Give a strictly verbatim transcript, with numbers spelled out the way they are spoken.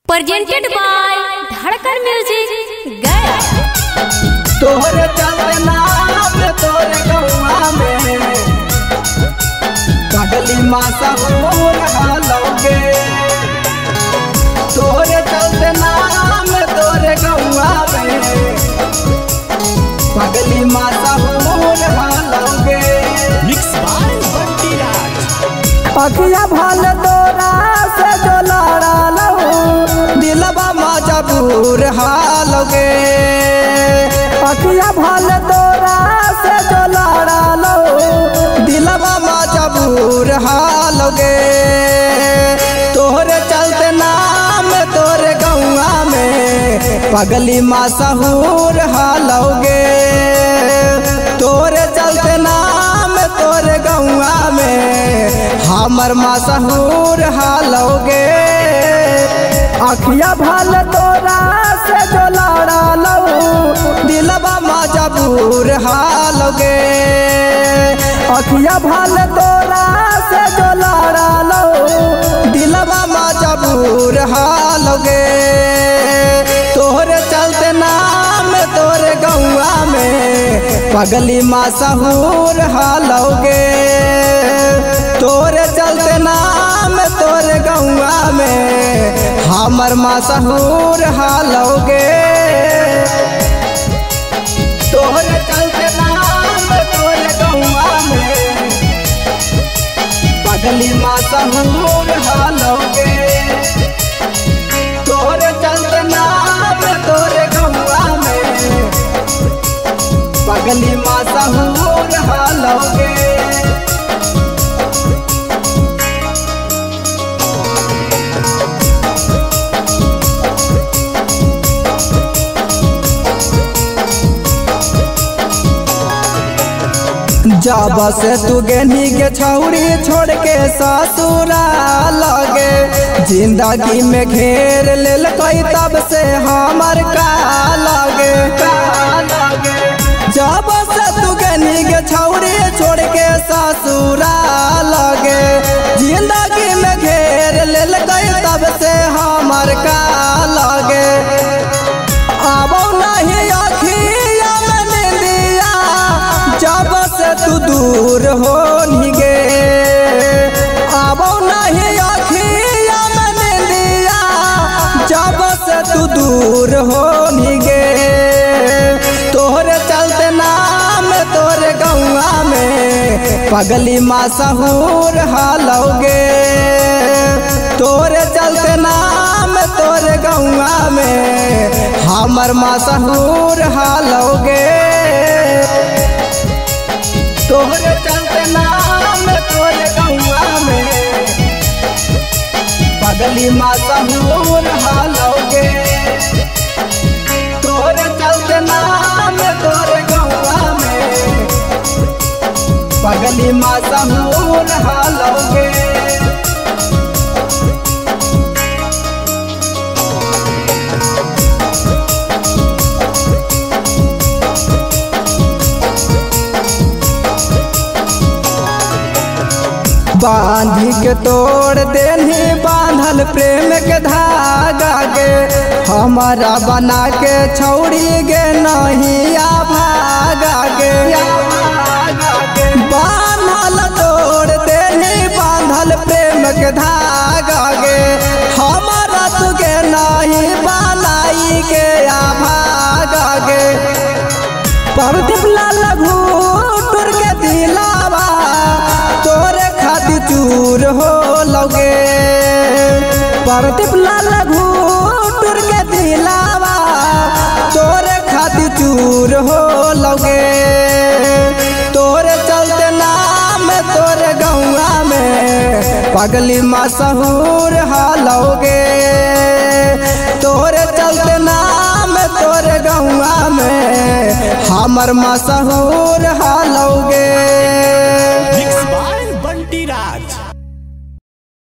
Presented by Dhadkan music Gaya. तोहरे चलते नाम तोरे गौआ में पगली मासा हो हालोगे। तोहरे चलते नाम तोरे गौआ में पगली मासा हो हालोगे। Mix by Bunty Raj. अखिया भाल तोरा से जो लड़ा लहू दिलबा मजबूर हालोगे। अखिया भाल तोरा से जो लड़ा लहू दिलबा मजबूर हालोगे। तोहरे चलते नाम तोरे गौआ में पगली मशहूर हालोगे। तोरे चलते नाम तोरे गौआ में हमर मशहूर हालोगे। अखिया भाल तोरा से जो लड़ा लहू दिलबा मजबूर हालोगे। अखिया भाल तोरा से जो लड़ा लहू दिलबा मजबूर हालोगे। तोहरे चलते नाम तोरे गौआ में पगली मशहूर हालोगे। तोरे चलते नाम तोरे गौआ में हमर मशहूर हालोगे। तोरे चलते नाम तोरे गौआ में पगली मशहूर हालोगे। तोरे चलते नाम तोरे गौआ में पगली मशहूर हालोगे। जब से तू गेनी के छौरी छोड़ के ससुरा लगे जिंदगी में घेर लेल कोई तब से हमर का लगे। जब से तू गेनी के छौरी छोड़ के ससुरा लगे जिंदगी में घेर लेल कोई तब से हमर का लगे। आबो नहीं अखिया में दिया जब से तू दूर हो गे। आबो नहीं अखिया में दिया जब से तू दूर हो गे। तोहरे चलते नाम तोरे गौआ में पगली मशहूर हालोगे। तोरे चलते नाम तोरे गौआ में हमर मशहूर हालोगे। तोहरे चलते नाम तोरे गौआ में पगली मशहूर हालोगे। तोहरे चलते नाम तोरे गौआ में पगली मशहूर हालोगे। बांधी के तोड़ देनी बांधल प्रेम के धागा गे हमारा बना के छौड़ी गे नहीं आ भागा गे। बांधल तोड़ देनी बांधल प्रेम के धागा गे हमारा तुगे नहीं बनाई के आ भागा गे। प्रदीप लाल घूटुर के दिलावा तोरे खातिर चूर हो लोगे। प्रदीप लाल घूटुर के दिलावा तोरे खातिर चूर हो लोगे। तोरे चलते नाम तोरे गौआ में पगली मशहूर हालोगे। तोरे चलते नाम तोरे गौआ में हमर मशहूर हालोगे।